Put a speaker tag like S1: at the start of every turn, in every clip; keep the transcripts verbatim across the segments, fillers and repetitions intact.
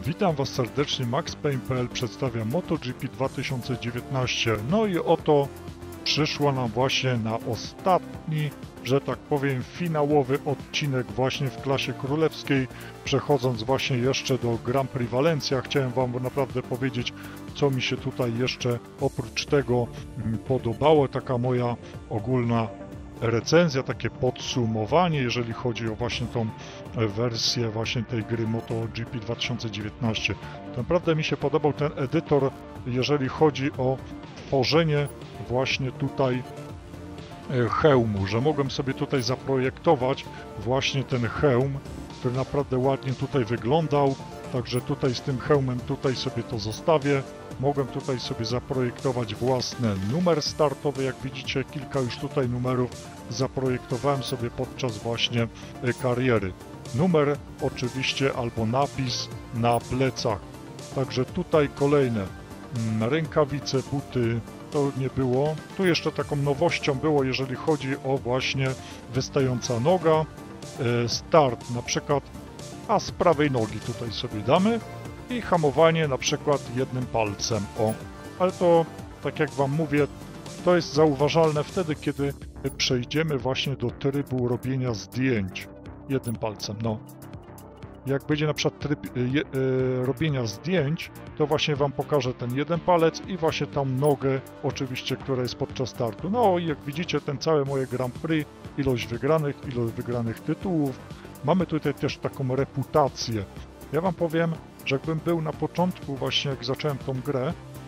S1: Witam Was serdecznie, MaxPayne kropka p l przedstawia MotoGP dwa tysiące dziewiętnaście. No i oto przyszła nam właśnie na ostatni, że tak powiem, finałowy odcinek właśnie w klasie królewskiej. Przechodząc właśnie jeszcze do Grand Prix Valencia, chciałem Wam naprawdę powiedzieć, co mi się tutaj jeszcze oprócz tego podobało. Taka moja ogólna recenzja, takie podsumowanie, jeżeli chodzi o właśnie tą wersję właśnie tej gry MotoGP dwa tysiące dziewiętnaście. To naprawdę mi się podobał ten edytor, jeżeli chodzi o tworzenie właśnie tutaj hełmu, że mogłem sobie tutaj zaprojektować właśnie ten hełm, który naprawdę ładnie tutaj wyglądał, także tutaj z tym hełmem tutaj sobie to zostawię. Mogłem tutaj sobie zaprojektować własny numer startowy, jak widzicie, kilka już tutaj numerów zaprojektowałem sobie podczas właśnie kariery. Numer oczywiście albo napis na plecach. Także tutaj kolejne rękawice, buty, to nie było. Tu jeszcze taką nowością było, jeżeli chodzi o właśnie wystająca noga, start na przykład, a z prawej nogi tutaj sobie damy i hamowanie na przykład jednym palcem. O, ale to, tak jak Wam mówię, to jest zauważalne wtedy, kiedy przejdziemy właśnie do trybu robienia zdjęć jednym palcem. No, jak będzie na przykład tryb je, e, robienia zdjęć, to właśnie Wam pokażę ten jeden palec i właśnie tą nogę, oczywiście, która jest podczas startu. No i jak widzicie, ten całe moje Grand Prix, ilość wygranych, ilość wygranych tytułów. Mamy tutaj też taką reputację. Ja Wam powiem, że jakbym był na początku, właśnie jak zacząłem tą grę,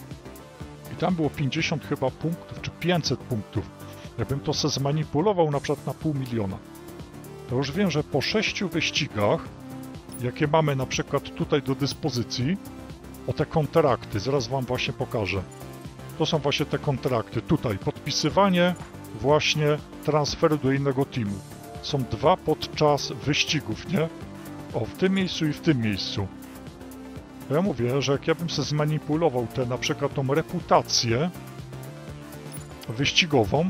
S1: i tam było pięćdziesiąt chyba punktów, czy pięćset punktów, jakbym to se zmanipulował na przykład na pół miliona, to już wiem, że po sześciu wyścigach, jakie mamy na przykład tutaj do dyspozycji, o te kontrakty, zaraz Wam właśnie pokażę. To są właśnie te kontrakty. Tutaj podpisywanie właśnie transferu do innego teamu. Są dwa podczas wyścigów, nie? O, w tym miejscu i w tym miejscu. Ja mówię, że jak ja bym sobie zmanipulował tę na przykład tą reputację wyścigową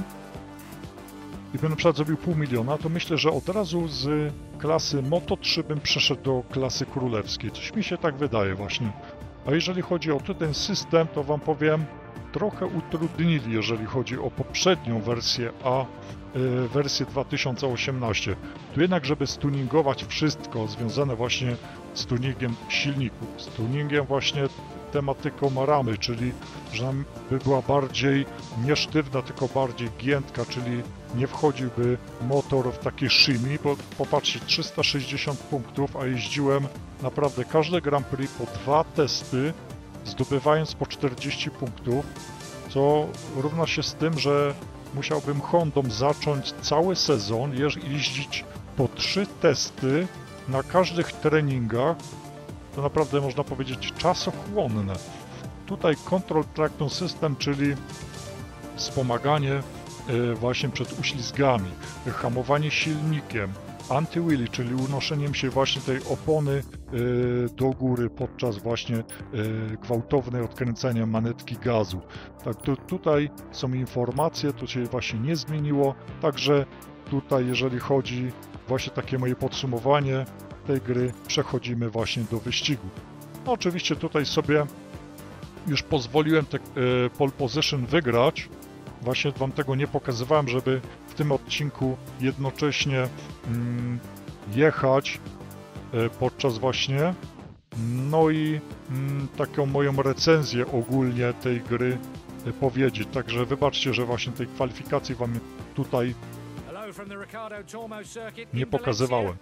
S1: i bym na przykład zrobił pół miliona, to myślę, że od razu z klasy Moto trzy bym przeszedł do klasy królewskiej. Coś mi się tak wydaje właśnie. A jeżeli chodzi o ten system, to Wam powiem, trochę utrudnili, jeżeli chodzi o poprzednią wersję, a y, wersję dwa tysiące osiemnaście. Tu jednak, żeby stuningować wszystko związane właśnie z tuningiem silników, z tuningiem właśnie tematyką ramy, czyli że by była bardziej nie sztywna, tylko bardziej giętka, czyli nie wchodziłby motor w takie shimmy, bo popatrzcie, trzysta sześćdziesiąt punktów, a jeździłem naprawdę każde Grand Prix po dwa testy, zdobywając po czterdzieści punktów, co równa się z tym, że musiałbym Hondą zacząć cały sezon, jeździć po trzy testy na każdych treningach. To naprawdę można powiedzieć czasochłonne. Tutaj Control Traction System, czyli wspomaganie właśnie przed uślizgami, hamowanie silnikiem, anti-wheelie, czyli unoszeniem się właśnie tej opony do góry podczas właśnie gwałtownej odkręcania manetki gazu. Tak, to tutaj są informacje, to się właśnie nie zmieniło, także tutaj jeżeli chodzi właśnie takie moje podsumowanie tej gry, przechodzimy właśnie do wyścigu. No, oczywiście tutaj sobie już pozwoliłem te pole position wygrać. Właśnie Wam tego nie pokazywałem, żeby w tym odcinku jednocześnie mm, jechać y, podczas właśnie, no i mm, taką moją recenzję ogólnie tej gry y, powiedzieć. Także wybaczcie, że właśnie tej kwalifikacji Wam tutaj nie pokazywałem.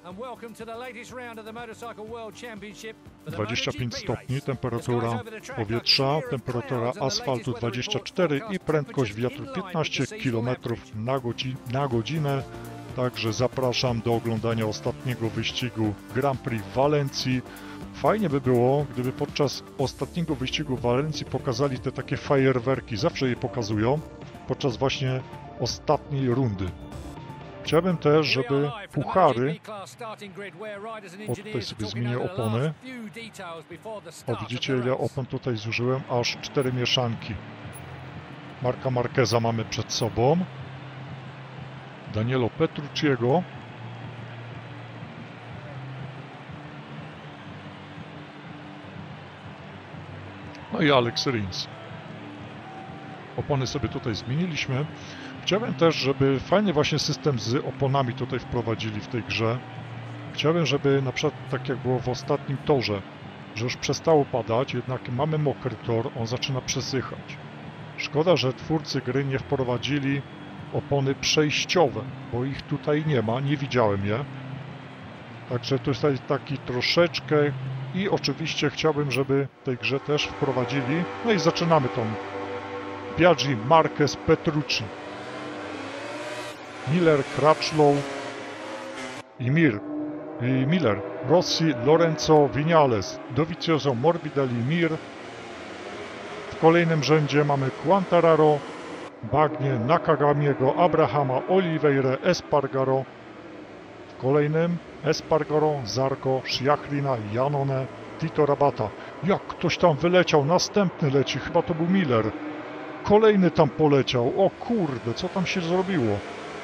S1: dwadzieścia pięć stopni, temperatura powietrza, temperatura asfaltu dwadzieścia cztery i prędkość wiatru piętnaście kilometrów na godzinę. Także zapraszam do oglądania ostatniego wyścigu Grand Prix Walencji. Fajnie by było, gdyby podczas ostatniego wyścigu w Walencji pokazali te takie fajerwerki. Zawsze je pokazują podczas właśnie ostatniej rundy. Chciałbym też, żeby puchary, o tutaj sobie zmienię opony, o widzicie ile opon tutaj zużyłem, aż cztery mieszanki. Marka Marqueza mamy przed sobą, Danielo Petrucciego, No i Alex Rins. Opony sobie tutaj zmieniliśmy. Chciałem też, żeby fajny właśnie system z oponami tutaj wprowadzili w tej grze. Chciałem, żeby na przykład tak jak było w ostatnim torze, że już przestało padać, jednak mamy mokry tor, on zaczyna przesychać. Szkoda, że twórcy gry nie wprowadzili opony przejściowe, bo ich tutaj nie ma, nie widziałem je. Także tutaj taki troszeczkę i oczywiście chciałbym, żeby w tej grze też wprowadzili. No i zaczynamy tą Biaggi, Marquez, Petrucci, Miller, Crutchlow i Mir. I Miller, Rossi, Lorenzo, Viñales, Dovizioso, Morbidelli, Mir. W kolejnym rzędzie mamy Quartararo, Bagnie, Nakagamiego, Abrahama, Oliveira, Espargaro. W kolejnym Espargaro, Zarco, Schiachlina, Janone, Tito Rabata. Jak ktoś tam wyleciał, następny leci, chyba to był Miller. Kolejny tam poleciał, o kurde, co tam się zrobiło?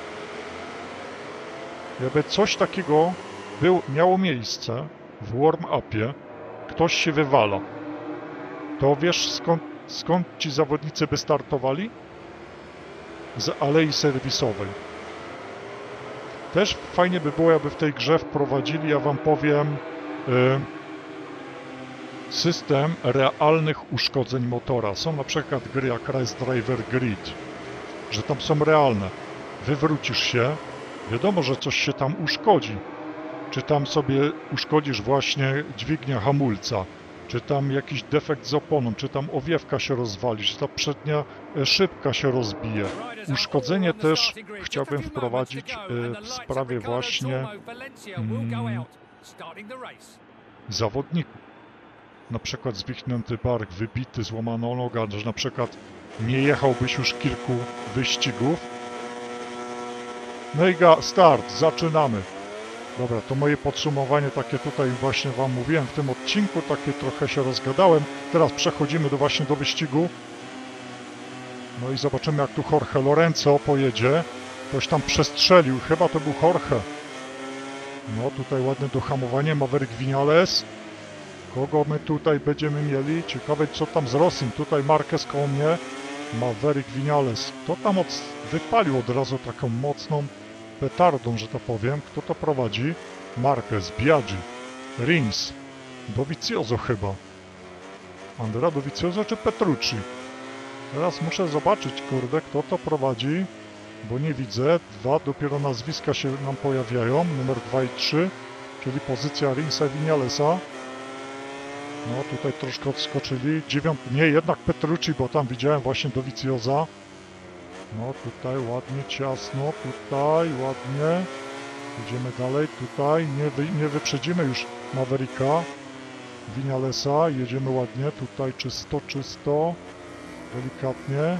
S1: Jakby coś takiego był, miało miejsce w warm-upie, ktoś się wywala. To wiesz skąd, skąd ci zawodnicy by startowali? Z alei serwisowej. Też fajnie by było, jakby w tej grze wprowadzili, ja wam powiem, yy, system realnych uszkodzeń motora. Są na przykład gry jak Race Driver Grid, że tam są realne. Wywrócisz się, wiadomo, że coś się tam uszkodzi. Czy tam sobie uszkodzisz właśnie dźwignia hamulca, czy tam jakiś defekt z oponą, czy tam owiewka się rozwali, czy ta przednia szybka się rozbije. Uszkodzenie też chciałbym wprowadzić w sprawie właśnie mm, zawodników. Na przykład zwichnięty bark, wybity, złamana noga, że na przykład nie jechałbyś już kilku wyścigów. No i start, zaczynamy. Dobra, to moje podsumowanie takie tutaj właśnie wam mówiłem w tym odcinku, takie trochę się rozgadałem. Teraz przechodzimy do właśnie do wyścigu. No i zobaczymy, jak tu Jorge Lorenzo pojedzie. Ktoś tam przestrzelił, chyba to był Jorge. No tutaj ładne dohamowanie, Maverick Viñales. Kogo my tutaj będziemy mieli? Ciekawe, co tam z Rossim. Tutaj Marquez koło mnie. Maverick Viñales. Kto tam od... wypalił od razu taką mocną petardą, że to powiem. Kto to prowadzi? Marquez, Biaggi, Rins, Dovizioso chyba. Andrea Dovizioso czy Petrucci? Teraz muszę zobaczyć, kurde, kto to prowadzi, bo nie widzę. Dwa, dopiero nazwiska się nam pojawiają, numer dwa i trzy, czyli pozycja Rinsa i Viñalesa. No tutaj troszkę odskoczyli. Dziewiąty, nie, jednak Petrucci, bo tam widziałem właśnie Doviziosa. No tutaj ładnie, ciasno, tutaj ładnie. Idziemy dalej, tutaj nie, wy, nie wyprzedzimy już Mavericka, Viñalesa, jedziemy ładnie, tutaj czysto, czysto, delikatnie.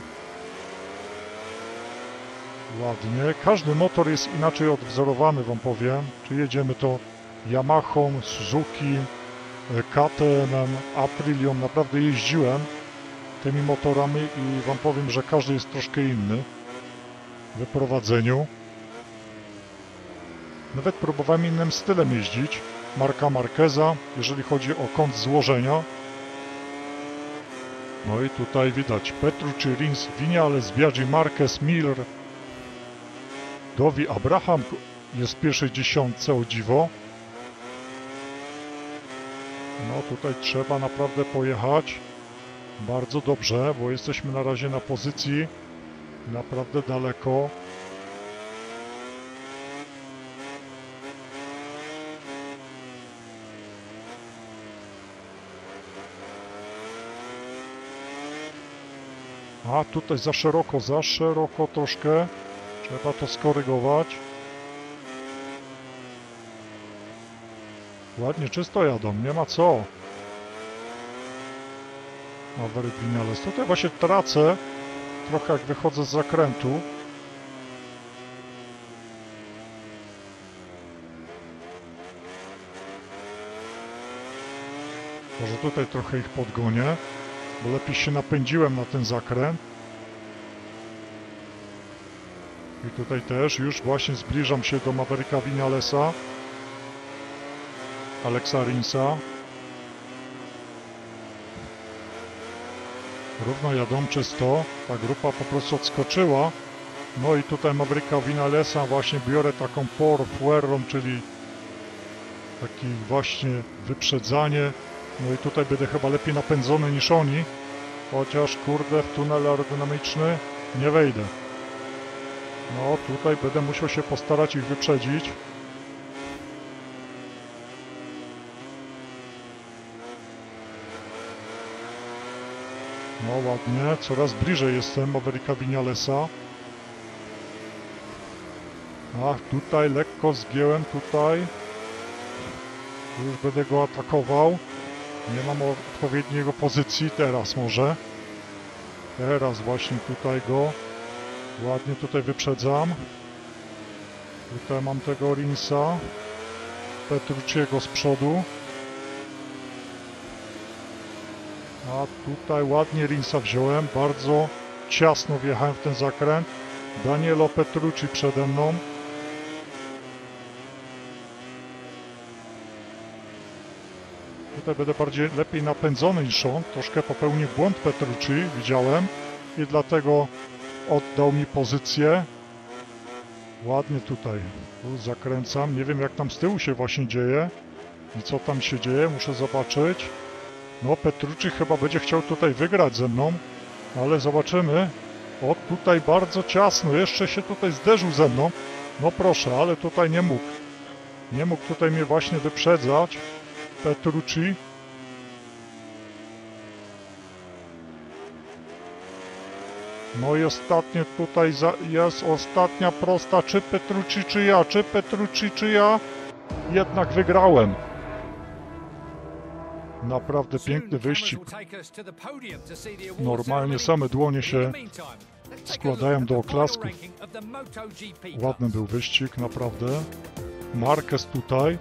S1: Ładnie, każdy motor jest inaczej odwzorowany, wam powiem. Czy jedziemy to Yamahą, Suzuki, K T M-em, Aprilią, naprawdę jeździłem tymi motorami i wam powiem, że każdy jest troszkę inny w wyprowadzeniu. Nawet próbowałem innym stylem jeździć. Marka Marqueza, jeżeli chodzi o kąt złożenia. No i tutaj widać Petrucci, Rins, Viñales, Biaggi, Marquez, Miller. Dovi, Abraham jest w pierwszej dziesiątce, o dziwo. No tutaj trzeba naprawdę pojechać bardzo dobrze, bo jesteśmy na razie na pozycji naprawdę daleko. A tutaj za szeroko, za szeroko troszkę. Trzeba to skorygować. Ładnie czysto jadą, nie ma co. Maverick Viñales. Tutaj właśnie tracę trochę, jak wychodzę z zakrętu. Może tutaj trochę ich podgonię, bo lepiej się napędziłem na ten zakręt. I tutaj też już właśnie zbliżam się do Mavericka Viñalesa, Alexa Rinsa. równo jadą czysto. Ta grupa po prostu odskoczyła. No i tutaj Mavricka Vinalesa właśnie biorę taką por fuerą, czyli taki właśnie wyprzedzanie. No i tutaj będę chyba lepiej napędzony niż oni. Chociaż kurde, w tunel aerodynamiczny nie wejdę. No tutaj będę musiał się postarać ich wyprzedzić. No ładnie, coraz bliżej jestem Mavricka Vinalesa. Ach, tutaj lekko zgięłem, tutaj. Już będę go atakował. Nie mam odpowiedniego pozycji, teraz może. Teraz właśnie tutaj go. Ładnie tutaj wyprzedzam. Tutaj mam tego Rinsa. Petrucciego z przodu. A tutaj ładnie Rinsa wziąłem. Bardzo ciasno wjechałem w ten zakręt. Danielo Petrucci przede mną. Tutaj będę bardziej lepiej napędzony niż on. Troszkę popełnił błąd Petrucci, widziałem. I dlatego oddał mi pozycję. Ładnie tutaj. Tu zakręcam. Nie wiem jak tam z tyłu się właśnie dzieje. I co tam się dzieje. Muszę zobaczyć. No Petrucci chyba będzie chciał tutaj wygrać ze mną. Ale zobaczymy. O tutaj bardzo ciasno. Jeszcze się tutaj zderzył ze mną. No proszę, ale tutaj nie mógł. Nie mógł tutaj mnie właśnie wyprzedzać. Petrucci. No i ostatnie tutaj za, jest ostatnia prosta. Czy Petrucci, czy ja? Czy Petrucci, czy ja? Jednak wygrałem. Naprawdę piękny wyścig. Normalnie same dłonie się składają do oklasków. Ładny był wyścig, naprawdę. Marquez tutaj.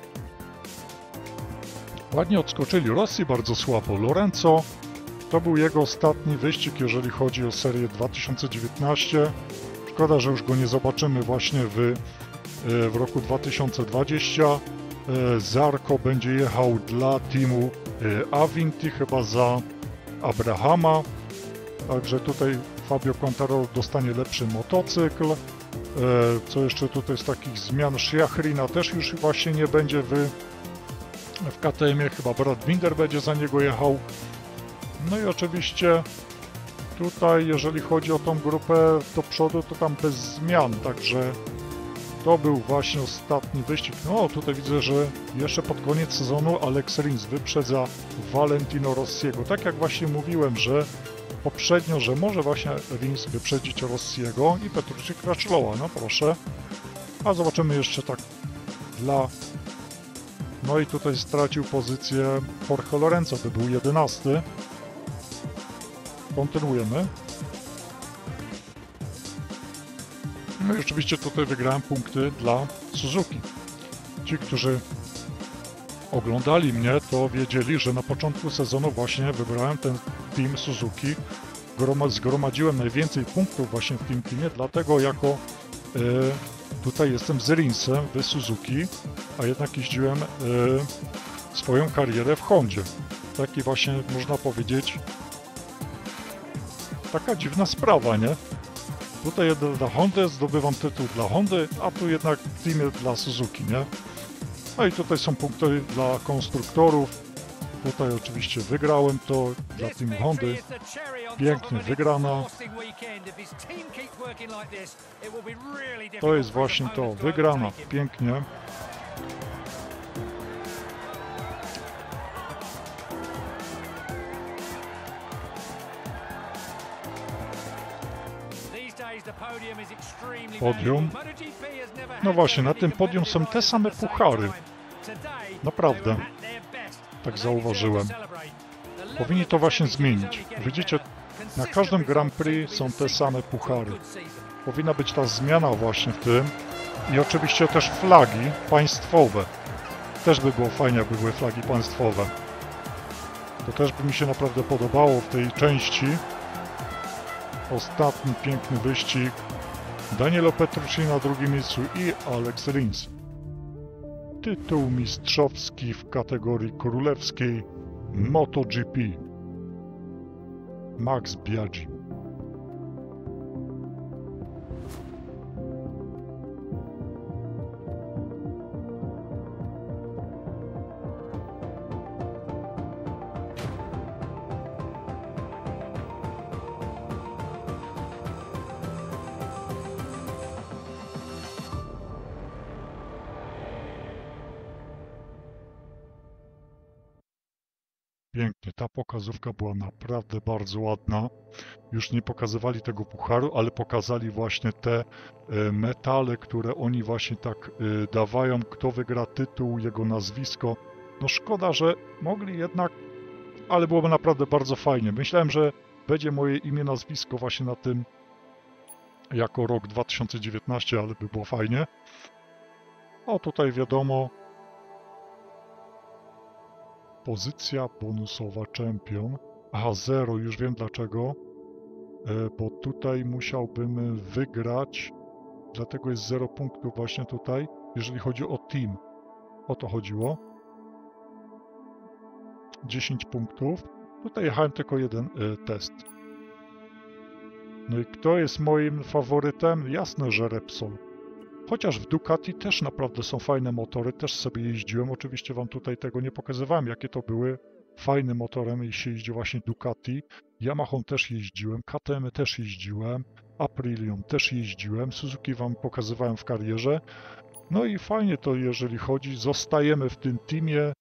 S1: Ładnie odskoczyli. Rossi bardzo słabo. Lorenzo to był jego ostatni wyścig, jeżeli chodzi o serię dwa tysiące dziewiętnaście. Szkoda, że już go nie zobaczymy właśnie w, w roku dwa tysiące dwudziestym. Zarco będzie jechał dla teamu Avinti, chyba za Abrahama. Także tutaj Fabio Quartararo dostanie lepszy motocykl. Co jeszcze tutaj z takich zmian? Schiachrina też już właśnie nie będzie w w K T M-ie, chyba Brad Binder będzie za niego jechał. No i oczywiście tutaj, jeżeli chodzi o tą grupę do przodu, to tam bez zmian, także to był właśnie ostatni wyścig. No tutaj widzę, że jeszcze pod koniec sezonu Alex Rins wyprzedza Valentino Rossiego. Tak jak właśnie mówiłem, że poprzednio, że może właśnie Rins wyprzedzić Rossiego i Petrucci Crutchlowa, no proszę. A zobaczymy jeszcze tak dla... No i tutaj stracił pozycję Jorge Lorenzo, by był jedenasty. Kontynuujemy. No i oczywiście tutaj wygrałem punkty dla Suzuki. Ci, którzy oglądali mnie, to wiedzieli, że na początku sezonu właśnie wybrałem ten team Suzuki. Zgromadziłem najwięcej punktów właśnie w tym teamie, dlatego jako y, tutaj jestem z Rinsem w Suzuki, a jednak jeździłem y, swoją karierę w Hondzie. Taki właśnie, można powiedzieć, taka dziwna sprawa, nie? Tutaj jedę dla Hondy, zdobywam tytuł dla Hondy, a tu jednak w teamie dla Suzuki, nie? No i tutaj są punkty dla konstruktorów. Tutaj oczywiście wygrałem to dla teamu Hondy. Pięknie wygrana. To jest właśnie to, wygrana, pięknie. Podium. No właśnie, na tym podium są te same puchary. Naprawdę. Tak zauważyłem. Powinni to właśnie zmienić. Widzicie, na każdym Grand Prix są te same puchary. Powinna być ta zmiana właśnie w tym. I oczywiście też flagi państwowe. Też by było fajnie, jakby były flagi państwowe. To też by mi się naprawdę podobało w tej części. Ostatni piękny wyścig. Danielo Petrucci na drugim miejscu i Alex Rins. Tytuł mistrzowski w kategorii królewskiej MotoGP. Max Biaggi. Pięknie, ta pokazówka była naprawdę bardzo ładna. Już nie pokazywali tego pucharu, ale pokazali właśnie te metale, które oni właśnie tak dawają. Kto wygra tytuł, jego nazwisko. No szkoda, że mogli jednak, ale byłoby naprawdę bardzo fajnie. Myślałem, że będzie moje imię, nazwisko właśnie na tym jako rok dwa tysiące dziewiętnasty, ale by było fajnie. O, tutaj wiadomo, pozycja bonusowa Champion. Aha, zero, już wiem dlaczego. Bo tutaj musiałbym wygrać, dlatego jest zero punktów właśnie tutaj, jeżeli chodzi o team. O to chodziło. dziesięć punktów. Tutaj jechałem tylko jeden y, test. No i kto jest moim faworytem? Jasne, że Repsol. Chociaż w Ducati też naprawdę są fajne motory, też sobie jeździłem. Oczywiście wam tutaj tego nie pokazywałem, jakie to były. Fajnym motorem, jeśli jeździ właśnie Ducati. Yamahą też jeździłem, K T M też jeździłem, Aprilią też jeździłem, Suzuki wam pokazywałem w karierze. No i fajnie to, jeżeli chodzi, zostajemy w tym teamie.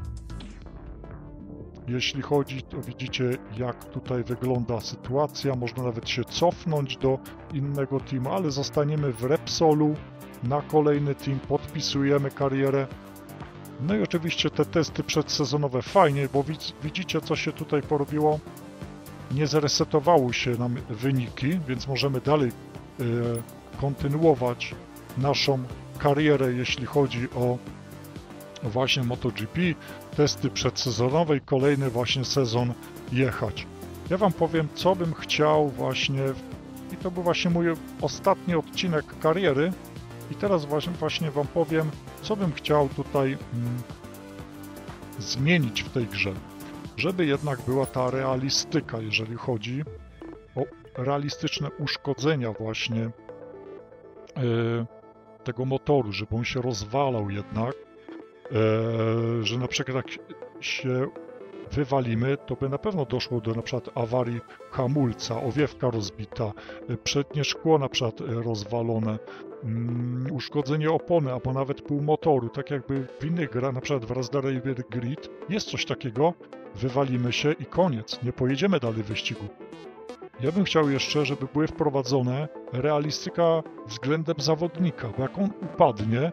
S1: Jeśli chodzi, to widzicie, jak tutaj wygląda sytuacja. Można nawet się cofnąć do innego teamu, ale zostaniemy w Repsolu na kolejny team, podpisujemy karierę. No i oczywiście te testy przedsezonowe fajnie, bo widzicie, co się tutaj porobiło. Nie zresetowały się nam wyniki, więc możemy dalej y, kontynuować naszą karierę, jeśli chodzi o właśnie MotoGP. Testy przedsezonowe i kolejny właśnie sezon jechać. Ja wam powiem, co bym chciał właśnie, i to był właśnie mój ostatni odcinek kariery. I teraz właśnie, właśnie wam powiem, co bym chciał tutaj mm, zmienić w tej grze. Żeby jednak była ta realistyka, jeżeli chodzi o realistyczne uszkodzenia właśnie yy, tego motoru, żeby on się rozwalał jednak, yy, że na przykład jak się wywalimy, to by na pewno doszło do na przykład awarii hamulca, owiewka rozbita, przednie szkło na przykład rozwalone, um, uszkodzenie opony, albo nawet pół motoru, tak jakby w innych grach, na przykład w Raspberry Grid, jest coś takiego, wywalimy się i koniec, nie pojedziemy dalej wyścigu. Ja bym chciał jeszcze, żeby były wprowadzone realistyka względem zawodnika, bo jak on upadnie,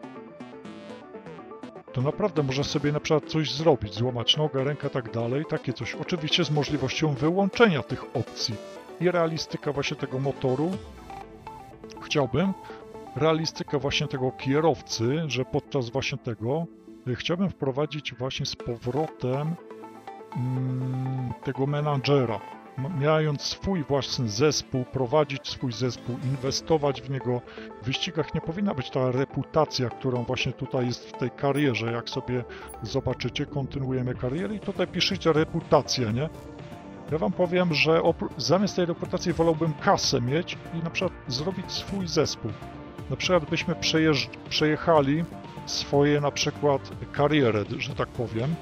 S1: to naprawdę może sobie na przykład coś zrobić, złamać nogę, rękę, tak dalej, takie coś. Oczywiście z możliwością wyłączenia tych opcji. I realistyka właśnie tego motoru. Chciałbym realistykę właśnie tego kierowcy, że podczas właśnie tego chciałbym wprowadzić właśnie z powrotem mm, tego menadżera. Mając swój własny zespół, prowadzić swój zespół, inwestować w niego. W wyścigach nie powinna być ta reputacja, którą właśnie tutaj jest w tej karierze. Jak sobie zobaczycie, kontynuujemy karierę i tutaj piszecie reputację, nie? Ja wam powiem, że zamiast tej reputacji wolałbym kasę mieć i na przykład zrobić swój zespół. Na przykład byśmy przejechali swoje na przykład karierę, że tak powiem,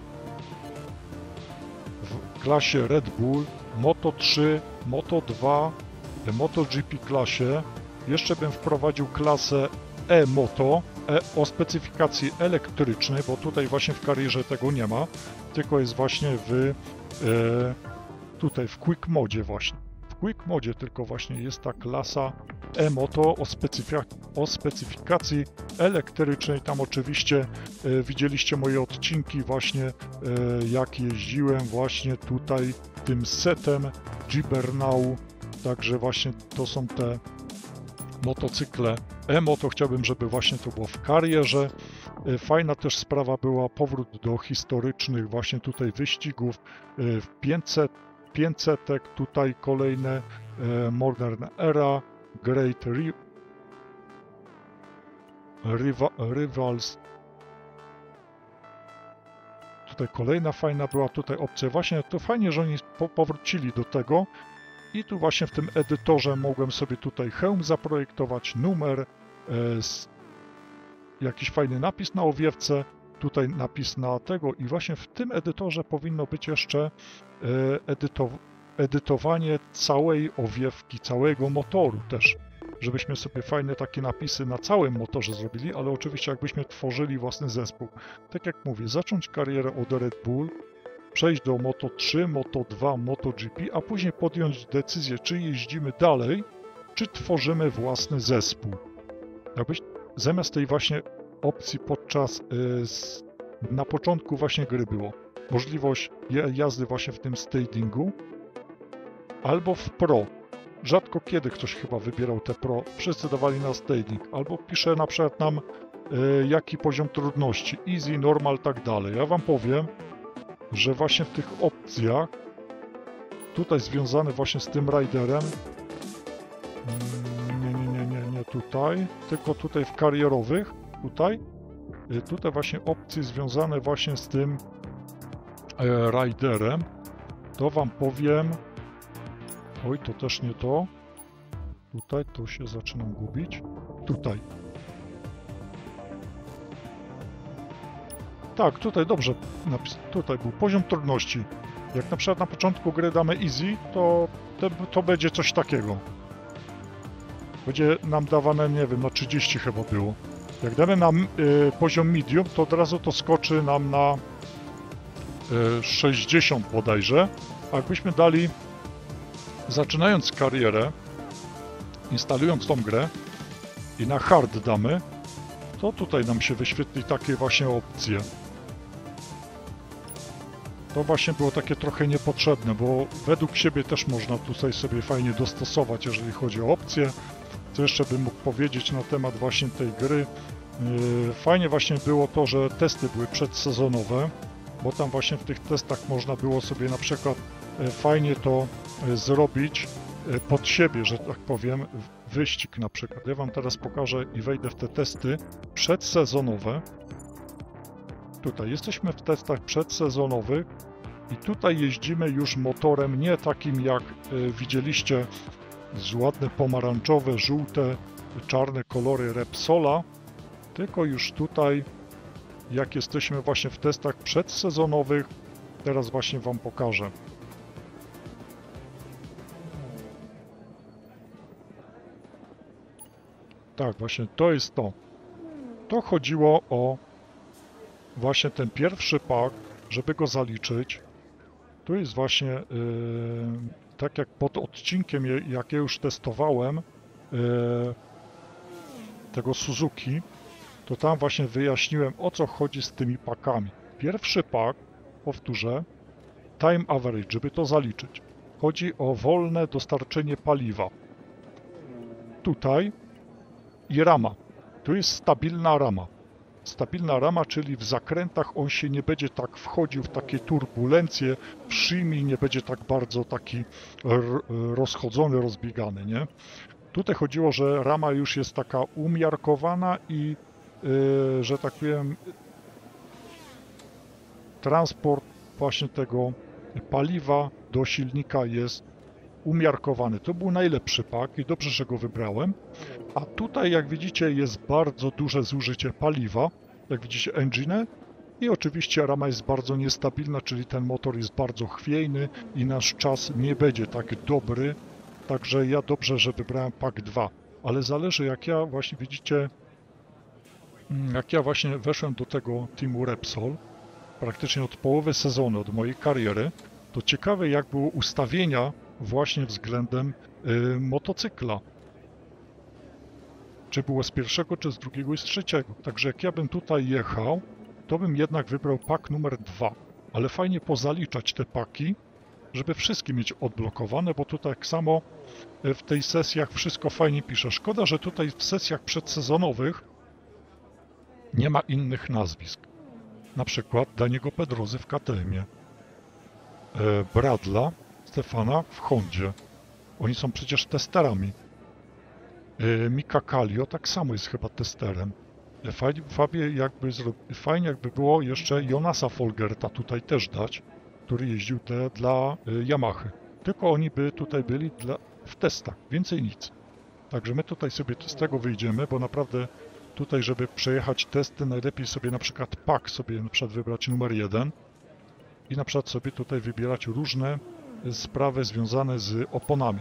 S1: w klasie Red Bull, Moto trzy, Moto dwa, MotoGP klasie. Jeszcze bym wprowadził klasę E-Moto e, o specyfikacji elektrycznej, bo tutaj właśnie w karierze tego nie ma, tylko jest właśnie w e, tutaj w Quick Modzie właśnie. W Quick Modzie tylko właśnie jest ta klasa E-Moto o, specyfika o specyfikacji elektrycznej. Tam oczywiście e, widzieliście moje odcinki właśnie, e, jak jeździłem właśnie tutaj tym setem Gibernau. Także właśnie to są te motocykle E-Moto. Chciałbym, żeby właśnie to było w karierze. E, fajna też sprawa była powrót do historycznych właśnie tutaj wyścigów. E, pięćset, pięćsetek, tutaj kolejne e, Modern Era, Great Ri Riva Rivals. tutaj kolejna fajna była tutaj opcja. Właśnie to fajnie, że oni po, powrócili do tego. I tu właśnie w tym edytorze mogłem sobie tutaj hełm zaprojektować, numer, e, s, jakiś fajny napis na owiewce, tutaj napis na tego i właśnie w tym edytorze powinno być jeszcze e, edyto, edytowanie całej owiewki, całego motoru też, żebyśmy sobie fajne takie napisy na całym motorze zrobili, ale oczywiście jakbyśmy tworzyli własny zespół. Tak jak mówię, zacząć karierę od Red Bull, przejść do Moto trzy, Moto dwa, MotoGP, a później podjąć decyzję, czy jeździmy dalej, czy tworzymy własny zespół. Jakbyś zamiast tej właśnie opcji podczas, yy, na początku właśnie gry było możliwość jazdy właśnie w tym stagingu, albo w Pro. Rzadko kiedy ktoś chyba wybierał te Pro, wszyscy dawali na staging, albo pisze na przykład nam yy, jaki poziom trudności, easy, normal, tak dalej. Ja wam powiem, że właśnie w tych opcjach, tutaj związane właśnie z tym riderem, nie, nie, nie, nie, nie tutaj, tylko tutaj w karierowych, tutaj, tutaj właśnie opcje związane właśnie z tym e, riderem, to wam powiem, oj, to też nie to, tutaj, tu się zaczynam gubić, tutaj. Tak, tutaj dobrze, napis, tutaj był poziom trudności. Jak na przykład na początku gry damy easy, to, to, to będzie coś takiego. Będzie nam dawane, nie wiem, na trzydzieści chyba było. Jak damy nam y, poziom medium, to od razu to skoczy nam na y, sześćdziesiąt bodajże. A jakbyśmy dali, zaczynając karierę, instalując tą grę i na hard damy, to tutaj nam się wyświetli takie właśnie opcje. To właśnie było takie trochę niepotrzebne, bo według siebie też można tutaj sobie fajnie dostosować, jeżeli chodzi o opcje. Co jeszcze bym mógł powiedzieć na temat właśnie tej gry. Fajnie właśnie było to, że testy były przedsezonowe, bo tam właśnie w tych testach można było sobie na przykład fajnie to zrobić pod siebie, że tak powiem, wyścig na przykład. Ja wam teraz pokażę i wejdę w te testy przedsezonowe. Tutaj jesteśmy w testach przedsezonowych i tutaj jeździmy już motorem nie takim jak y, widzieliście, z ładne pomarańczowe, żółte, czarne kolory Repsola, tylko już tutaj jak jesteśmy właśnie w testach przedsezonowych, teraz właśnie wam pokażę. Tak, właśnie to jest to. To chodziło o właśnie ten pierwszy pak, żeby go zaliczyć. Tu jest właśnie, yy, tak jak pod odcinkiem, jak ja już testowałem yy, tego Suzuki, to tam właśnie wyjaśniłem, o co chodzi z tymi pakami. Pierwszy pak, powtórzę, time average, żeby to zaliczyć. Chodzi o wolne dostarczenie paliwa. Tutaj i rama. Tu jest stabilna rama. Stabilna rama, czyli w zakrętach on się nie będzie tak wchodził w takie turbulencje, w shimmy nie będzie tak bardzo taki rozchodzony, rozbiegany, nie? Tutaj chodziło, że rama już jest taka umiarkowana i, yy, że tak powiem, transport właśnie tego paliwa do silnika jest umiarkowany. To był najlepszy pak i dobrze, że go wybrałem. A tutaj, jak widzicie, jest bardzo duże zużycie paliwa. Jak widzicie, engine. I oczywiście rama jest bardzo niestabilna, czyli ten motor jest bardzo chwiejny i nasz czas nie będzie tak dobry. Także ja dobrze, że wybrałem pak dwa. Ale zależy, jak ja właśnie widzicie, jak ja właśnie weszłem do tego teamu Repsol, praktycznie od połowy sezonu, od mojej kariery, to ciekawe, jak było ustawienia właśnie względem y, motocykla. Czy było z pierwszego, czy z drugiego i z trzeciego. Także jak ja bym tutaj jechał, to bym jednak wybrał pak numer dwa. Ale fajnie pozaliczać te paki, żeby wszystkie mieć odblokowane, bo tutaj tak samo w tej sesjach wszystko fajnie pisze. Szkoda, że tutaj w sesjach przedsezonowych nie ma innych nazwisk. Na przykład Daniego Pedrozy w K T M-ie, Bradla, Stefana w Hondzie. Oni są przecież testerami. Mika Kallio tak samo jest chyba testerem. Fajnie, Fabie jakby zro... Fajnie jakby było jeszcze Jonasa Folgerta tutaj też dać, który jeździł te, dla y, Yamahy. Tylko oni by tutaj byli dla, w testach, więcej nic. Także my tutaj sobie z tego wyjdziemy, bo naprawdę tutaj, żeby przejechać testy, najlepiej sobie na przykład pak sobie na przykład wybrać numer jeden i na przykład sobie tutaj wybierać różne sprawy związane z oponami.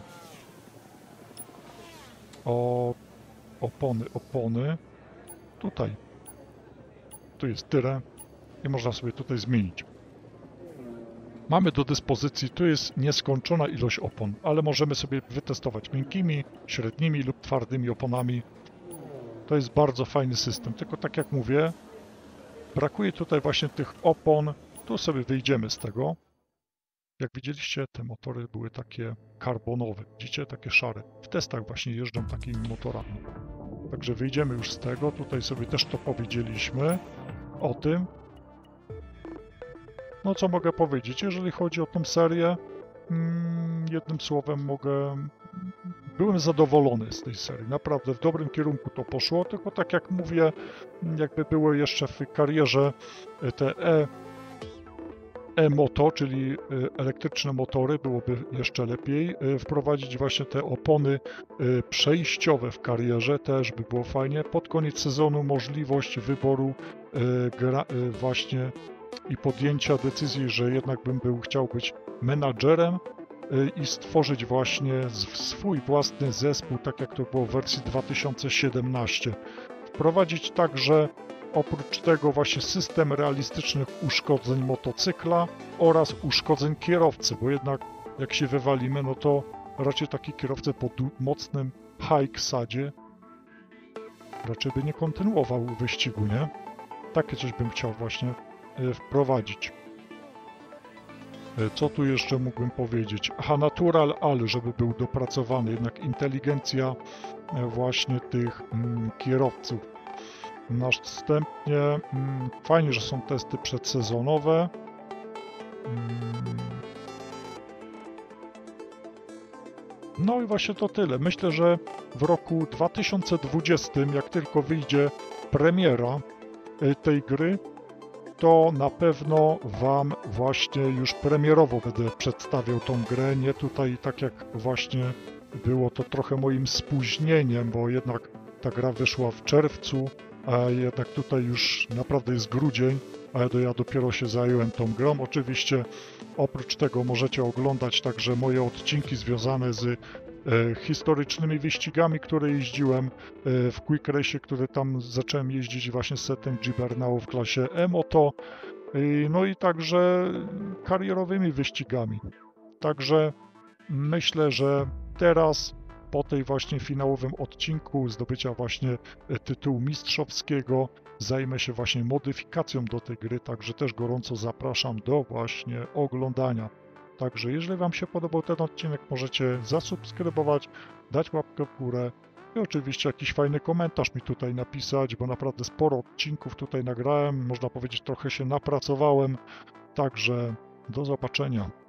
S1: O, opony, opony. Tutaj. Tu jest tyle i można sobie tutaj zmienić. Mamy do dyspozycji, tu jest nieskończona ilość opon, ale możemy sobie wytestować miękkimi, średnimi lub twardymi oponami. To jest bardzo fajny system, tylko tak jak mówię, brakuje tutaj właśnie tych opon. Tu sobie wyjdziemy z tego. Jak widzieliście, te motory były takie karbonowe, widzicie, takie szare. W testach właśnie jeżdżą takimi motorami. Także wyjdziemy już z tego, tutaj sobie też to powiedzieliśmy o tym. No co mogę powiedzieć, jeżeli chodzi o tą serię, mm, jednym słowem mogę... Byłem zadowolony z tej serii, naprawdę w dobrym kierunku to poszło, tylko tak jak mówię, jakby były jeszcze w karierze te E, E-moto, czyli elektryczne motory, byłoby jeszcze lepiej. Wprowadzić właśnie te opony przejściowe w karierze też by było fajnie. Pod koniec sezonu możliwość wyboru gra, właśnie i podjęcia decyzji, że jednak bym był chciał być menadżerem i stworzyć właśnie swój własny zespół, tak jak to było w wersji dwa tysiące siedemnastej. Wprowadzić także oprócz tego właśnie system realistycznych uszkodzeń motocykla oraz uszkodzeń kierowcy, bo jednak jak się wywalimy, no to raczej taki kierowca po mocnym hike-sadzie raczej by nie kontynuował wyścigu, nie? Takie coś bym chciał właśnie wprowadzić. Co tu jeszcze mógłbym powiedzieć? Aha, Natural Al, żeby był dopracowany, jednak inteligencja właśnie tych mm, kierowców. Następnie mm, fajnie, że są testy przedsezonowe. Mm. No i właśnie to tyle. Myślę, że w roku dwa tysiące dwudziestym, jak tylko wyjdzie premiera tej gry, to na pewno Wam właśnie już premierowo będę przedstawiał tą grę. Nie tutaj tak jak właśnie było to trochę moim spóźnieniem, bo jednak ta gra wyszła w czerwcu, a jednak tutaj już naprawdę jest grudzień, a ja dopiero się zająłem tą grą. Oczywiście oprócz tego możecie oglądać także moje odcinki związane z e, historycznymi wyścigami, które jeździłem e, w Quick Race, które tam zacząłem jeździć właśnie z setem Gibernau w klasie E-Moto, e, no i także karierowymi wyścigami. Także myślę, że teraz po tej właśnie finałowym odcinku zdobycia właśnie tytułu mistrzowskiego zajmę się właśnie modyfikacją do tej gry, także też gorąco zapraszam do właśnie oglądania. Także jeżeli Wam się podobał ten odcinek, możecie zasubskrybować, dać łapkę w górę i oczywiście jakiś fajny komentarz mi tutaj napisać, bo naprawdę sporo odcinków tutaj nagrałem, można powiedzieć trochę się napracowałem, także do zobaczenia.